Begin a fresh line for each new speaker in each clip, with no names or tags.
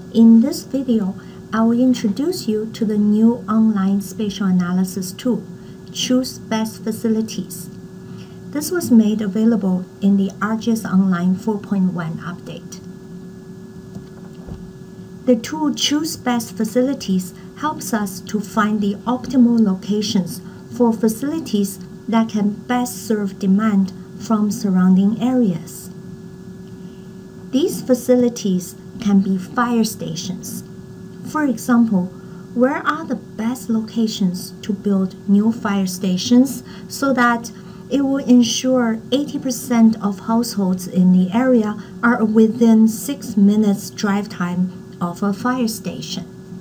In this video, I will introduce you to the new online spatial analysis tool, Choose Best Facilities. This was made available in the ArcGIS Online 4.1 update. The tool Choose Best Facilities helps us to find the optimal locations for facilities that can best serve demand from surrounding areas. These facilities can be fire stations. For example, where are the best locations to build new fire stations so that it will ensure 80% of households in the area are within 6 minutes drive time of a fire station?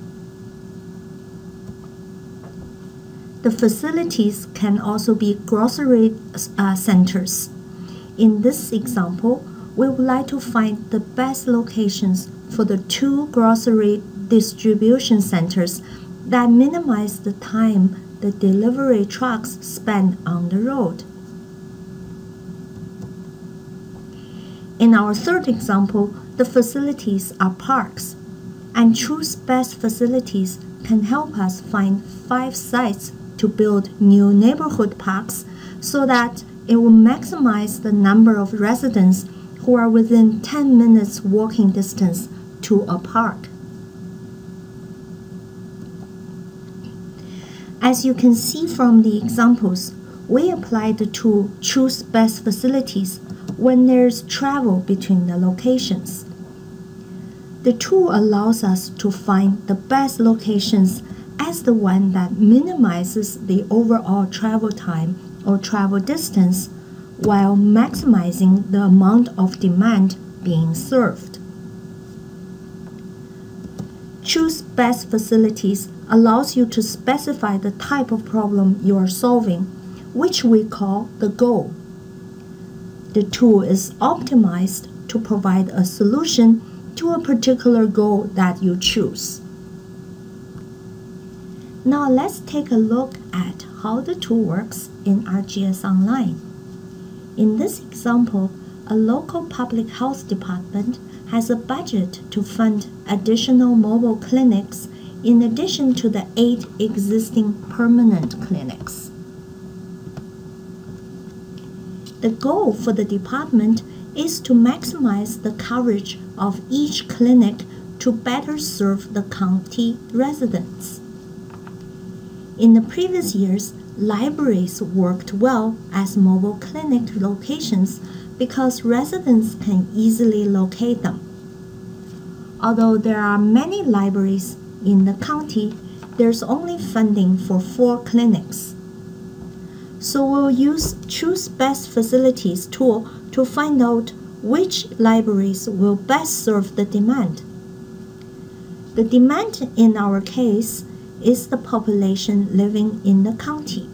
The facilities can also be grocery centers. In this example, we would like to find the best locations for the 2 grocery distribution centers that minimize the time the delivery trucks spend on the road. In our third example, the facilities are parks, and Choose Best Facilities can help us find 5 sites to build new neighborhood parks so that it will maximize the number of residents who are within 10 minutes walking distance to a park. As you can see from the examples, we apply the tool Choose Best Facilities when there's travel between the locations. The tool allows us to find the best locations as the one that minimizes the overall travel time or travel distance while maximizing the amount of demand being served. Choose Best Facilities allows you to specify the type of problem you are solving, which we call the goal. The tool is optimized to provide a solution to a particular goal that you choose. Now let's take a look at how the tool works in ArcGIS Online. In this example, a local public health department has a budget to fund additional mobile clinics in addition to the 8 existing permanent clinics. The goal for the department is to maximize the coverage of each clinic to better serve the county residents. In the previous years, libraries worked well as mobile clinic locations because residents can easily locate them. Although there are many libraries in the county, there's only funding for 4 clinics. So we'll use Choose Best Facilities tool to find out which libraries will best serve the demand. The demand in our case is the population living in the county.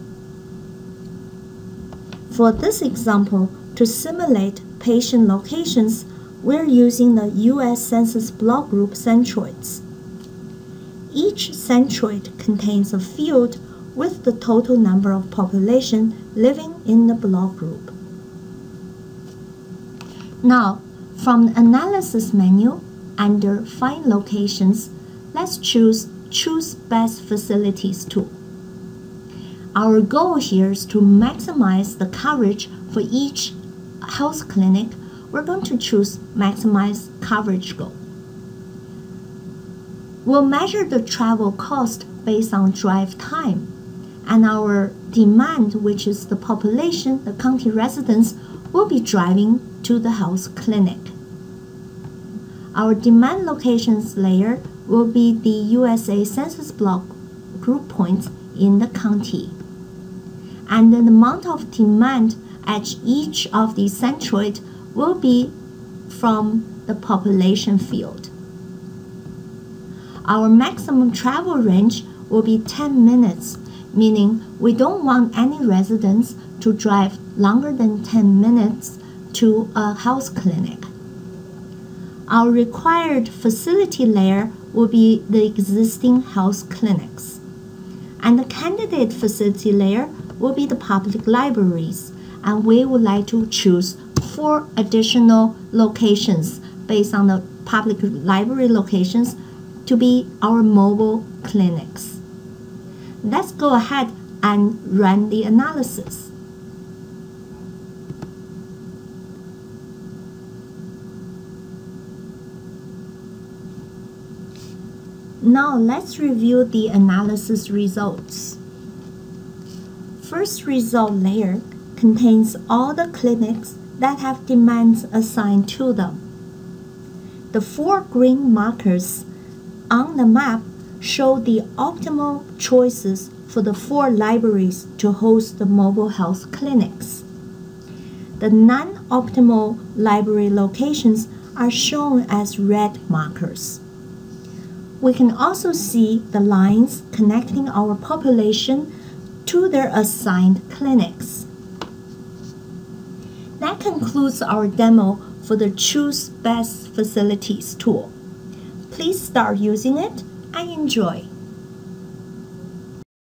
For this example, to simulate patient locations, we're using the U.S. Census block group centroids. Each centroid contains a field with the total number of population living in the block group. Now, from the Analysis menu, under Find Locations, let's choose Choose Best Facilities tool. Our goal here is to maximize the coverage for each health clinic. We're going to choose Maximize Coverage goal. We'll measure the travel cost based on drive time, and our demand, which is the population, the county residents, will be driving to the health clinic. Our demand locations layer will be the USA Census block group points in the county, and the amount of demand at each of the centroid will be from the population field. Our maximum travel range will be 10 minutes, meaning we don't want any residents to drive longer than 10 minutes to a health clinic. Our required facility layer will be the existing health clinics, and the candidate facility layer will be the public libraries, and we would like to choose 4 additional locations based on the public library locations to be our mobile clinics. Let's go ahead and run the analysis. Now let's review the analysis results. First result layer contains all the clinics that have demands assigned to them. The 4 green markers on the map show the optimal choices for the 4 libraries to host the mobile health clinics. The non-optimal library locations are shown as red markers. We can also see the lines connecting our population to their assigned clinics. That concludes our demo for the Choose Best Facilities tool. Please start using it and enjoy.